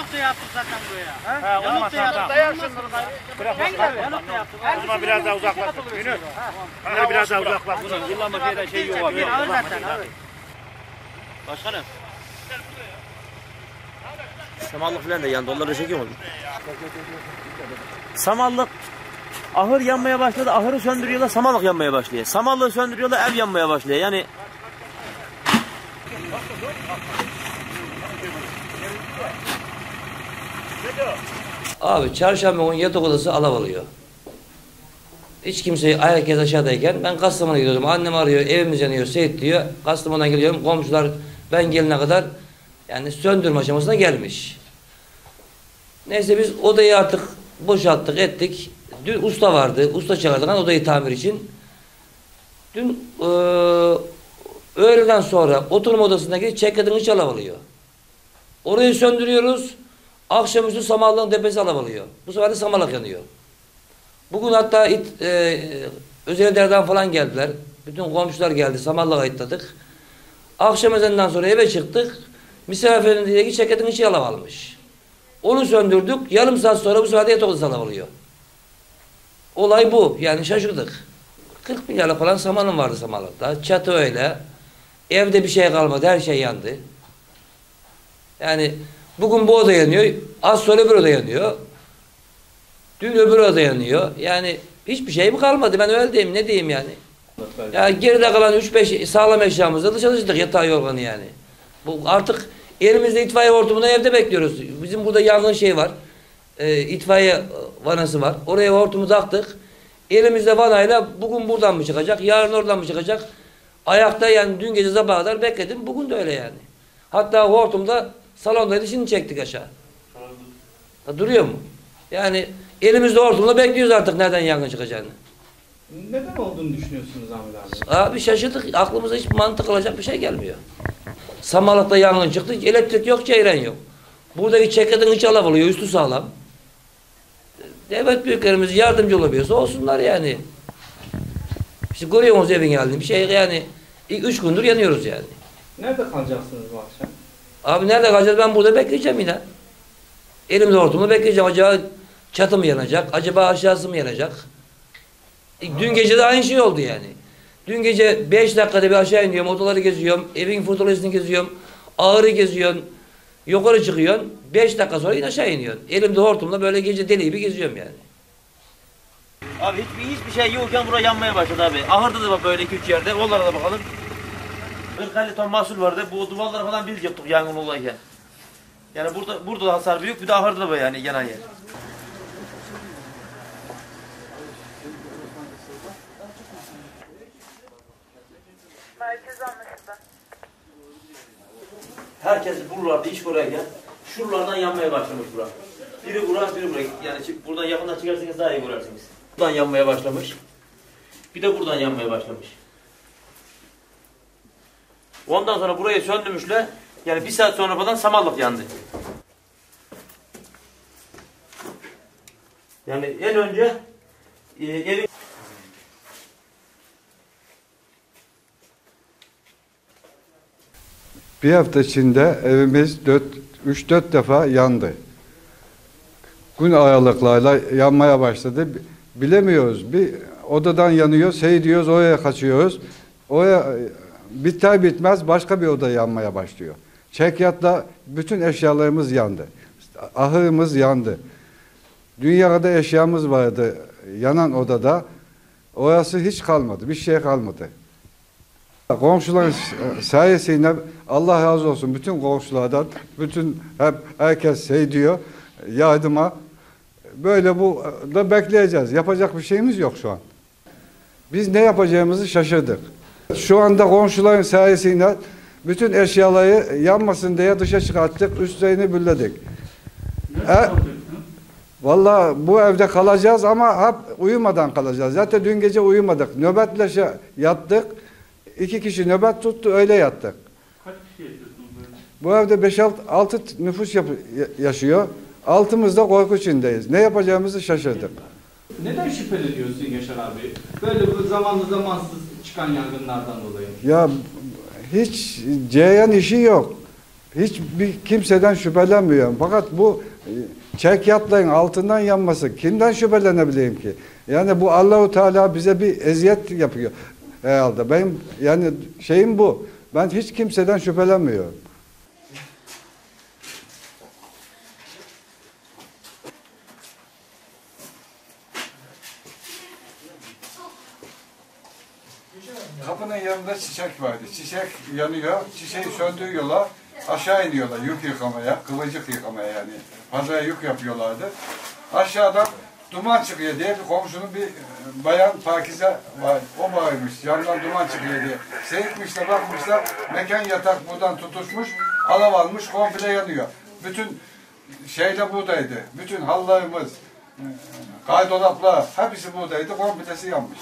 da yaptık zaten buraya. Ha, Yanık da yaptık. dayansın bunu gayrı. Bırak bakalım. Yanık da yaptık. O zaman biraz daha uzaklaş. Yunus. Biraz daha uzaklaş. Yıllanma şeyden şey yok abi. Ağır zaten ağır. Başkanım. Samanlık falan da yandı. Onları da çekiyor mu? Samanlık ahır yanmaya başladı. Ahırı söndürüyorlar. Samanlık yanmaya başlıyor. Samanlığı söndürüyorlar. Ev yanmaya başlıyor. Yani abi çarşamba günü yatak odası alev alıyor. Hiç kimseyi herkes aşağıdayken ben Kastamonu'na gidiyordum. Annem arıyor, evimiz yanıyor, Seyit diyor. Kastamonu'dan geliyorum. Komşular ben gelene kadar yani söndürme aşamasına gelmiş. Neyse biz odayı artık boşalttık, ettik. Dün usta vardı. Usta çağırdık odayı tamir için. Dün öğleden sonra oturma odasındaki çeklerin içi alev alıyor. Orayı söndürüyoruz. Akşamüstü Samanlık'ın tepesi alev alıyor. Bu sefer de Samanlık yanıyor. Bugün hatta Özellerden falan geldiler. Bütün komşular geldi. Samanlık'a itladık. Akşam ezanından sonra eve çıktık. Misafirin diye ki çeketin içi alev almış. Onu söndürdük. Yarım saat sonra bu sefer de yatak odası alev alıyor. Olay bu. Yani şaşırdık. 40 milyarlık falan samanım vardı Samanlık'ta. Çatı öyle. Evde bir şey kalmadı. Her şey yandı. Yani bugün bu oda yanıyor. Az sonra öbür oda yanıyor. Dün öbür oda yanıyor. Yani hiçbir şey mi kalmadı? Ben öyle diyeyim. Ne diyeyim yani? Ya geride kalan 3-5 sağlam eşyamızla da çalıştık. Yatağı yorganı yani. Bu artık elimizde itfaiye hortumunu evde bekliyoruz. Bizim burada yangın şey var. İtfaiye vanası var. Oraya hortumu taktık. Elimizde vanayla bugün buradan mı çıkacak? Yarın oradan mı çıkacak? Ayakta yani dün gece sabaha kadar bekledim. Bugün de öyle yani. Hatta hortumda salondaydı. Şimdi çektik aşağı. Duruyor mu? Yani elimizde hortumla bekliyoruz artık nereden yangın çıkacağını. Neden olduğunu düşünüyorsunuz Ahmet abi? Abi şaşırdık. Aklımıza hiç mantık olacak bir şey gelmiyor. Samanlık'ta yangın çıktı. Elektrik yok, ceyran yok. Buradaki çeklerin içi alev alıyor. Üstü sağlam. Devlet büyüklerimiz yardımcı olabiliyorsa olsunlar yani. İşte görüyorsunuz evin halini. Bir şey yani 3 gündür yanıyoruz yani. Nerede kalacaksınız bu akşam? Abi nerede kalacağız? Ben burada bekleyeceğim yine. Elimde hortumla bekleyeceğim. Acaba çatı mı yanacak? Acaba aşağısı mı yanacak? Dün gece de aynı şey oldu yani. Dün gece 5 dakikada bir aşağı iniyorum. Odaları geziyorum. Evin fotoğrafını geziyorum. Ağırı geziyorum. Yukarı çıkıyorsun. 5 dakika sonra yine aşağı iniyorsun. Elimde hortumla böyle gece deli gibi geziyorum yani. abi hiçbir şey yokken buraya yanmaya başladı abi. Ahırda da bak böyle 2-3 yerde. Onlara da bakalım. 40-50 ton mahsul vardı. Bu duvarları falan biz yaptık yangın olayken. Yani burada da hasar büyük. Bir de ahırda da yani yanan yer. Merkez anlaşıldı. Herkes buralarda iş kurarken şuralardan yanmaya başlamış bura. Biri bura, biri buraya. Yani buradan yakından çıkarsanız daha iyi görersiniz. Buradan yanmaya başlamış. Bir de buradan yanmaya başlamış. Ondan sonra burayı söndürmüşler. Yani 1 saat sonra falan Samanlık yandı. Yani en önce evin... Bir hafta içinde evimiz 3-4 defa yandı. Gün aralıklarla yanmaya başladı. Bilemiyoruz. Bir odadan yanıyor, diyoruz, oraya kaçıyoruz. Oraya biter bitmez başka bir oda yanmaya başlıyor. Çekyatla bütün eşyalarımız yandı. Ahırımız yandı. Dünyada eşyamız vardı yanan odada. Orası hiç kalmadı. Bir şey kalmadı. Komşuların sayesinde Allah razı olsun bütün komşulardan, herkes diyor yardıma. Böyle bu da bekleyeceğiz. Yapacak bir şeyimiz yok şu an. Biz ne yapacağımızı şaşırdık. Şu anda komşuların sayesinde bütün eşyaları yanmasın diye dışa çıkarttık, üstlerini bülledik. Vallahi bu evde kalacağız ama hep uyumadan kalacağız. Zaten dün gece uyumadık. Nöbetle yattık. 2 kişi nöbet tuttu, öyle yattık. Kaç kişi yaşıyorsunuz böyle? Bu evde 5-6 nüfus yaşıyor. Altımızda korku içindeyiz. Ne yapacağımızı şaşırdık. Neden şüpheli ediyorsun Yaşar abi? Böyle bu zamanlı zamansız çıkan yangınlardan dolayı. Ya hiç cereyan işi yok. Hiçbir kimseden şüphelenmiyorum. Fakat bu çekyatların altından yanması kimden şüphelenebileyim ki? Yani bu Allahu Teala bize bir eziyet yapıyor herhalde. Benim yani şeyim bu. Ben hiç kimseden şüphelenmiyorum. Kapının yanında çiçek vardı. Çiçek yanıyor. Çiçeği söndürüyorlar. Aşağı iniyorlar yük yıkamaya, kıvırcık yıkamaya yani. Pazara yük yapıyorlardı. Aşağıdan duman çıkıyor diye bir komşunun bir bayan Pakize var. O varmış. Yandan duman çıkıyor diye. Seyitmişler, bakmışlar. Mekan yatak buradan tutuşmuş. Alev almış, komple yanıyor. Bütün şeyle buradaydı. Bütün hallarımız, kaydolaplar hepsi buradaydı. Komplesi yanmış.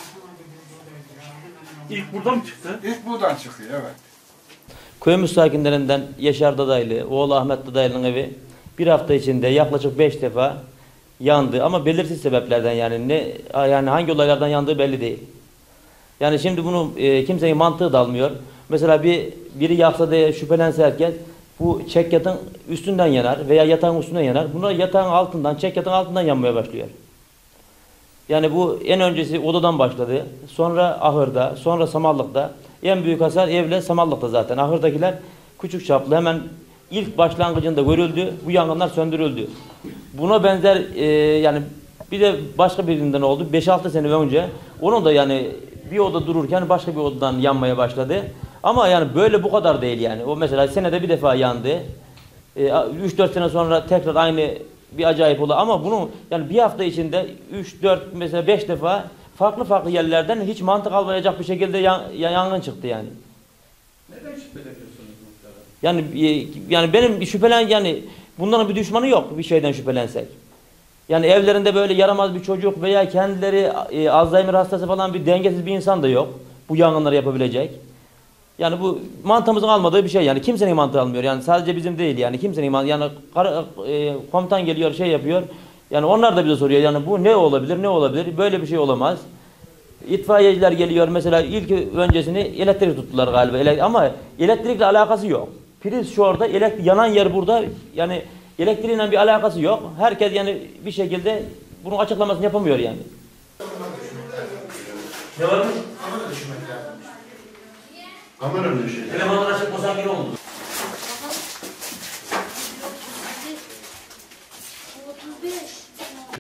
İlk buradan mı çıktı? İlk buradan çıkıyor, evet. Köyümüz sakinlerinden Yaşar Dadaylı, oğlu Ahmet Dadaylı'nın evi bir hafta içinde yaklaşık 5 defa yandı ama belirsiz sebeplerden yani hangi olaylardan yandığı belli değil. Yani şimdi bunu kimsenin mantığı da almıyor. Mesela biri yaksa diye şüphelense herkes bu çekyatın üstünden yanar veya yatağın üstünden yanar. Bunlar yatağın altından, çekyatın altından yanmaya başlıyor. Yani bu en öncesi odadan başladı. Sonra ahırda, sonra samallıkta. En büyük hasar evle samallıkta zaten. Ahırdakiler küçük çaplı hemen ilk başlangıcında görüldü. Bu yangınlar söndürüldü. Buna benzer yani bir de başka birinden oldu. 5-6 sene önce onun da yani bir oda dururken başka bir odadan yanmaya başladı. Ama yani böyle bu kadar değil yani. O mesela senede bir defa yandı. 3-4 sene sonra tekrar aynı bir acayip oldu ama bunu yani bir hafta içinde 3-4 mesela 5 defa farklı yerlerden hiç mantık almayacak bir şekilde yangın çıktı yani. Neden şüpheleniyorsunuz muhtarım? Yani benim şüphelen yani bunların bir düşmanı yok bir şeyden şüphelensek. Yani evlerinde böyle yaramaz bir çocuk veya kendileri Alzheimer hastası falan bir dengesiz bir insan da yok. Bu yangınları yapabilecek. Yani bu mantığımızın almadığı bir şey yani kimsenin mantığı almıyor yani sadece bizim değil yani kimsenin mantığı yani komutan geliyor şey yapıyor yani onlar da bize soruyor yani bu ne olabilir böyle bir şey olamaz. İtfaiyeciler geliyor mesela ilk öncesini elektrik tuttular galiba ama elektrikle alakası yok. Priz şu orada yanan yer burada yani elektriğiyle bir alakası yok. Herkes yani bir şekilde bunun açıklamasını yapamıyor yani. Ne var mı? Kamera düşmek lazım. Kamera düşüyor. Telefonlar açık olsa oldu.